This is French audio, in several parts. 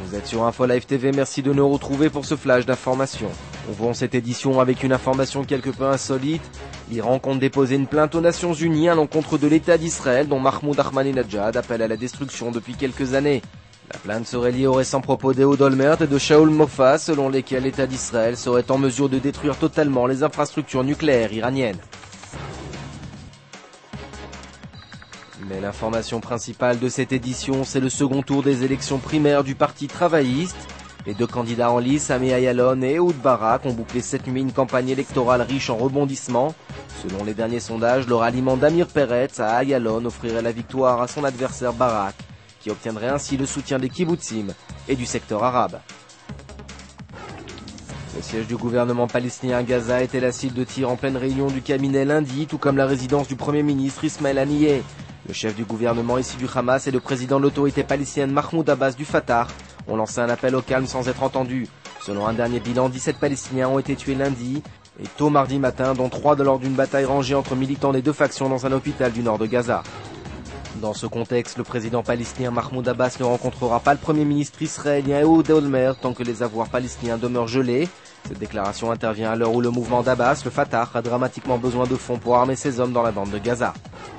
Vous êtes sur Info Live TV, merci de nous retrouver pour ce flash d'information. Ouvrons cette édition avec une information quelque peu insolite. L'Iran compte déposer une plainte aux Nations Unies à l'encontre de l'État d'Israël dont Mahmoud Ahmadinejad appelle à la destruction depuis quelques années. La plainte serait liée aux récents propos d'Ehud Olmert et de Shaul Moffat selon lesquels l'État d'Israël serait en mesure de détruire totalement les infrastructures nucléaires iraniennes. Mais l'information principale de cette édition, c'est le second tour des élections primaires du Parti travailliste. Les deux candidats en lice, Amir Ayalon et Ehud Barak, ont bouclé cette nuit une campagne électorale riche en rebondissements. Selon les derniers sondages, le ralliement d'Amir Peretz à Ayalon offrirait la victoire à son adversaire Barak, qui obtiendrait ainsi le soutien des kibbutzim et du secteur arabe. Le siège du gouvernement palestinien à Gaza était la cible de tir en pleine réunion du cabinet lundi, tout comme la résidence du Premier ministre Ismaël Haniyeh. Le chef du gouvernement issu du Hamas et le président de l'autorité palestinienne Mahmoud Abbas du Fatah ont lancé un appel au calme sans être entendus. Selon un dernier bilan, 17 Palestiniens ont été tués lundi et tôt mardi matin, dont 3 lors d'une bataille rangée entre militants des deux factions dans un hôpital du nord de Gaza. Dans ce contexte, le président palestinien Mahmoud Abbas ne rencontrera pas le premier ministre israélien Ehud Olmert tant que les avoirs palestiniens demeurent gelés. Cette déclaration intervient à l'heure où le mouvement d'Abbas, le Fatah, a dramatiquement besoin de fonds pour armer ses hommes dans la bande de Gaza.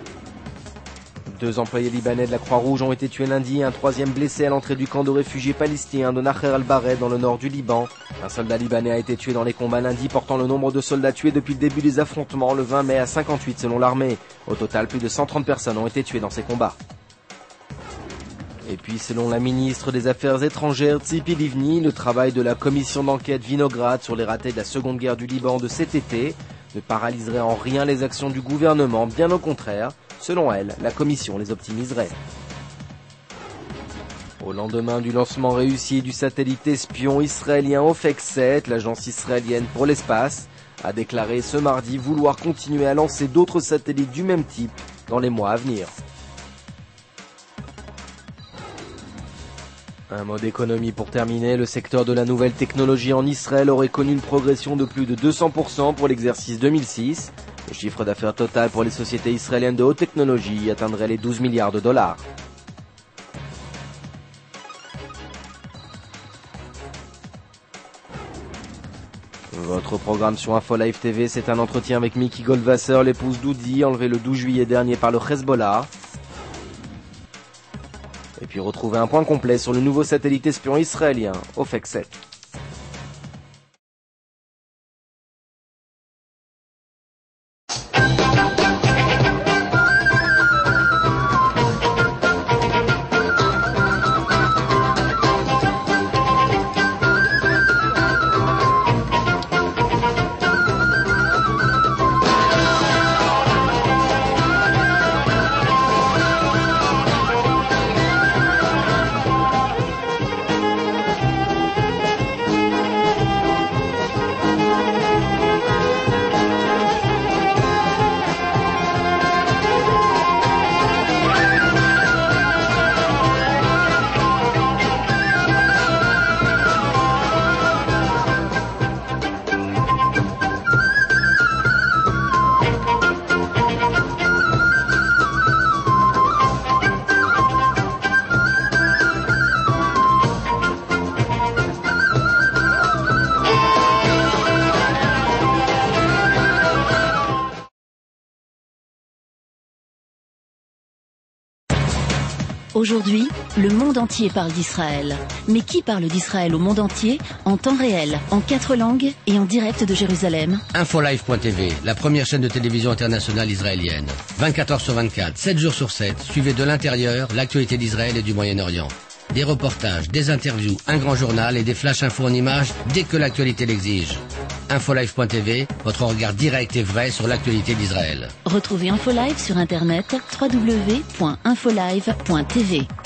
2 employés libanais de la Croix-Rouge ont été tués lundi et un 3e blessé à l'entrée du camp de réfugiés palestiniens de Naher al-Bared dans le nord du Liban. Un soldat libanais a été tué dans les combats lundi, portant le nombre de soldats tués depuis le début des affrontements le 20 mai à 58 selon l'armée. Au total, plus de 130 personnes ont été tuées dans ces combats. Et puis, selon la ministre des Affaires étrangères Tzipi Livni, le travail de la commission d'enquête Vinograd sur les ratés de la Seconde Guerre du Liban de cet été ne paralyserait en rien les actions du gouvernement, bien au contraire. Selon elle, la commission les optimiserait. Au lendemain du lancement réussi du satellite espion israélien Ofek 7, l'agence israélienne pour l'espace a déclaré ce mardi vouloir continuer à lancer d'autres satellites du même type dans les mois à venir. Un mot d'économie pour terminer, le secteur de la nouvelle technologie en Israël aurait connu une progression de plus de 200% pour l'exercice 2006. Le chiffre d'affaires total pour les sociétés israéliennes de haute technologie atteindrait les 12 milliards de dollars. Votre programme sur Info Live TV, c'est un entretien avec Miki Goldwasser, l'épouse d'Oudi, enlevée le 12 juillet dernier par le Hezbollah. Et puis retrouvez un point complet sur le nouveau satellite espion israélien, Ofek 7. Aujourd'hui, le monde entier parle d'Israël. Mais qui parle d'Israël au monde entier, en temps réel, en 4 langues et en direct de Jérusalem? Infolive.tv, la première chaîne de télévision internationale israélienne. 24 heures sur 24, 7 jours sur 7, suivez de l'intérieur l'actualité d'Israël et du Moyen-Orient. Des reportages, des interviews, un grand journal et des flash infos en images dès que l'actualité l'exige. Infolive.tv, votre regard direct et vrai sur l'actualité d'Israël. Retrouvez Infolive sur internet www.infolive.tv.